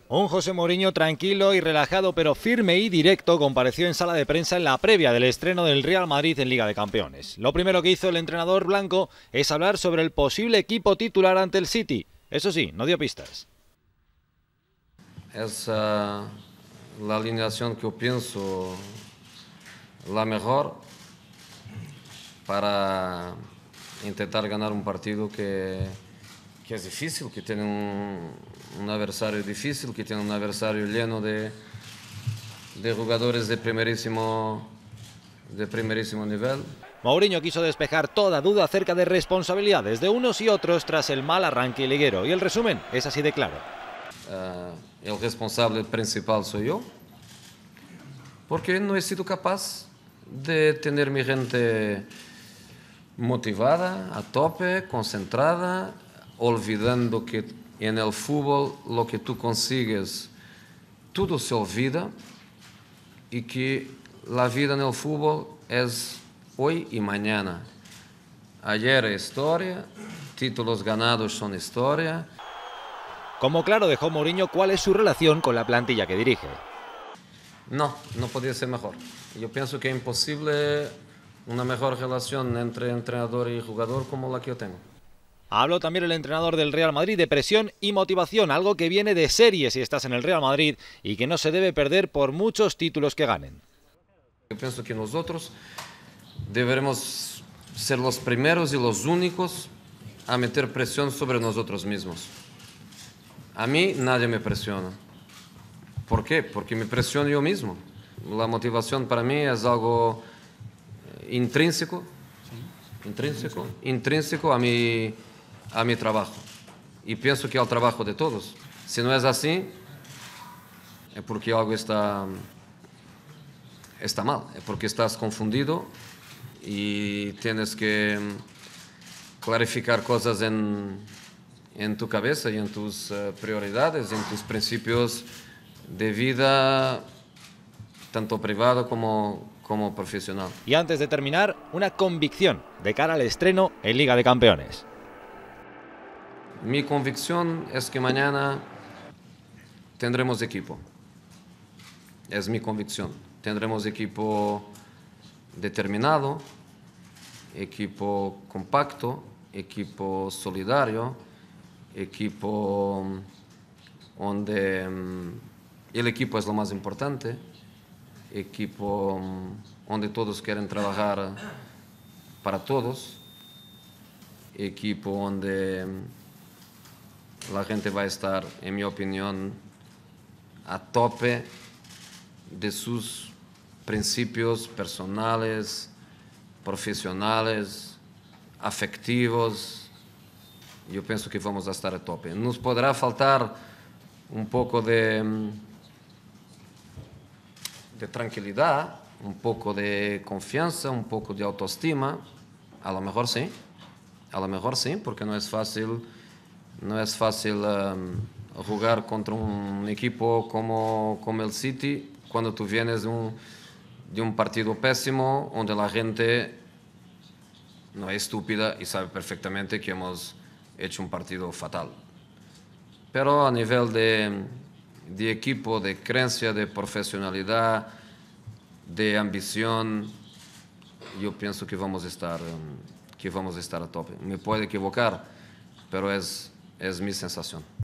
Un José Mourinho tranquilo y relajado, pero firme y directo, compareció en sala de prensa en la previa del estreno del Real Madrid en Liga de Campeones. Lo primero que hizo el entrenador blanco es hablar sobre el posible equipo titular ante el City. Eso sí, no dio pistas. Es la alineación que yo pienso la mejor para intentar ganar un partido que es difícil, que tiene un adversario difícil, que tiene un adversario lleno de jugadores de primerísimo nivel. Mourinho quiso despejar toda duda acerca de responsabilidades de unos y otros tras el mal arranque liguero. Y el resumen es así de claro. El responsable principal soy yo, porque no he sido capaz de tener mi gente motivada, a tope, concentrada, olvidando que en el fútbol lo que tú consigues, todo se olvida y que la vida en el fútbol es hoy y mañana. Ayer es historia, títulos ganados son historia. Como claro dejó Mourinho cuál es su relación con la plantilla que dirige. No podía ser mejor. Yo pienso que es imposible una mejor relación entre entrenador y jugador como la que yo tengo. Habló también el entrenador del Real Madrid de presión y motivación, algo que viene de serie si estás en el Real Madrid y que no se debe perder por muchos títulos que ganen. Yo pienso que nosotros deberemos ser los primeros y los únicos a meter presión sobre nosotros mismos. A mí nadie me presiona. ¿Por qué? Porque me presiono yo mismo. La motivación para mí es algo intrínseco a mi trabajo. Y pienso que al trabajo de todos. Si no es así, es porque algo está mal, es porque estás confundido y tienes que clarificar cosas en tu cabeza y en tus prioridades, en tus principios de vida, tanto privado como profesional. Y antes de terminar, una convicción de cara al estreno en Liga de Campeones. Mi convicción es que mañana tendremos equipo. Es mi convicción. Tendremos equipo determinado, equipo compacto, equipo solidario, equipo donde el equipo es lo más importante, equipo donde todos quieren trabajar para todos, equipo donde la gente va a estar, en mi opinión, a tope de sus principios personales, profesionales, afectivos. Yo pienso que vamos a estar a tope. Nos podrá faltar un poco de tranquilidad, un poco de confianza, un poco de autoestima. A lo mejor sí, porque no es fácil jugar contra un equipo como el City cuando tú vienes de un partido pésimo, donde la gente no es estúpida y sabe perfectamente que hemos hecho un partido fatal. Pero a nivel de equipo, de creencia, de profesionalidad, de ambición, yo pienso que vamos a estar a tope. Me puedo equivocar, pero es mi sensación.